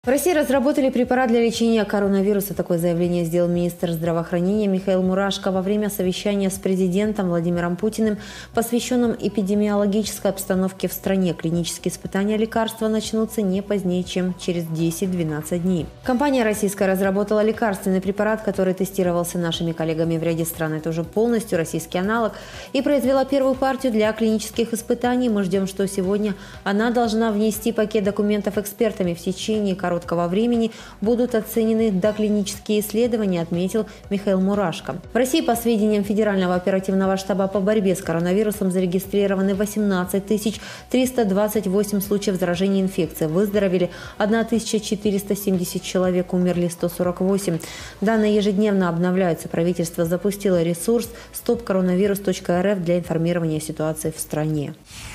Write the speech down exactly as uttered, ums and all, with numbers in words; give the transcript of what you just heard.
В России разработали препарат для лечения коронавируса. Такое заявление сделал министр здравоохранения Михаил Мурашко во время совещания с президентом Владимиром Путиным, посвященном эпидемиологической обстановке в стране. Клинические испытания лекарства начнутся не позднее, чем через десять-двенадцать дней. Компания российская разработала лекарственный препарат, который тестировался нашими коллегами в ряде стран. Это уже полностью российский аналог. И произвела первую партию для клинических испытаний. Мы ждем, что сегодня она должна внести пакет документов экспертами. В течение короткого короткого времени будут оценены доклинические исследования, отметил Михаил Мурашко. В России, по сведениям Федерального оперативного штаба по борьбе с коронавирусом, зарегистрированы восемнадцать тысяч триста двадцать восемь случаев заражения инфекцией. Выздоровели тысяча четыреста семьдесят человек, умерли сто сорок восемь. Данные ежедневно обновляются. Правительство запустило ресурс стоп коронавирус точка эр эф для информирования о ситуации в стране.